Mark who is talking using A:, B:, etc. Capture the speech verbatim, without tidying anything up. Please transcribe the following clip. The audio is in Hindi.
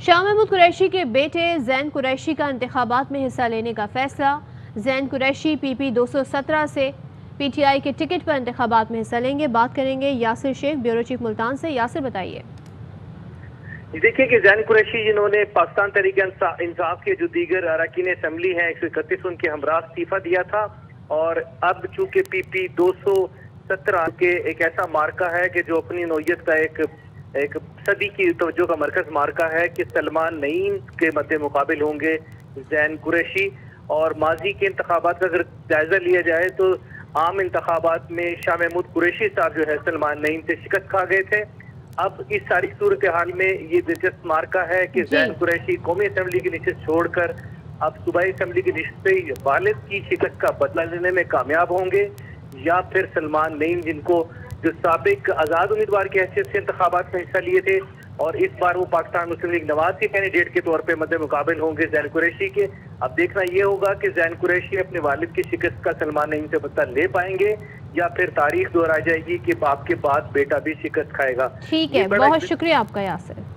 A: शाह महमूद कुरैशी के बेटे जैन कुरैशी का इंतखाबात में हिस्सा लेने का फैसला। जैन कुरैशी पी पी दो सौ सत्रह से पी टी आई के टिकट पर इंतखाबात में हिस्सा लेंगे। बात करेंगे यासिर शेख, ब्यूरो चीफ मुल्तान से। यासिर बताइए।
B: देखिए कि जैन कुरैशी जिन्होंने पाकिस्तान तहरीक इंसाफ के जो दीगर अरकान असम्बली हैं एक सौ इकतीस उनके हमरा इस्तीफा दिया था, और अब चूंकि पी पी दो सौ सत्रह के एक ऐसा मार्का है कि जो अपनी नौयत का एक एक सदी की तवज्जो का मरकज मार्का है कि सलमान नईम के मद्दे मुकाबिल होंगे जैन कुरैशी। और माजी के इंतखाबात का अगर जायजा लिया जाए तो आम इंतखाबात में शाह महमूद कुरैशी साहब जो है सलमान नईम से शिकस्त खा गए थे। अब इस सारी सूरत हाल में ये दिलचस्प मार्का है कि जैन कुरैशी कौमी असम्बली की नशिस्त छोड़कर अब सूबाई असम्बली की नशिस्त से वालिद की शिकस्त का बदला लेने में कामयाब होंगे, या फिर सलमान नईम जिनको जो साबिक आज़ाद उम्मीदवार की हैसियत से इंतखाबात में हिस्सा लिए थे और इस बार वो पाकिस्तान मुस्लिम लीग नवाज के कैंडिडेट के तौर पे मद्दे मुकाबिल होंगे जैन कुरैशी के। अब देखना ये होगा कि जैन कुरैशी अपने वालिद की शिकस्त का सलमान नईम से बदला ले पाएंगे, या फिर तारीख दोहराई जाएगी कि बाप के बाद बेटा भी शिकस्त खाएगा।
A: ठीक है, बहुत शुक्रिया आपका यासिर।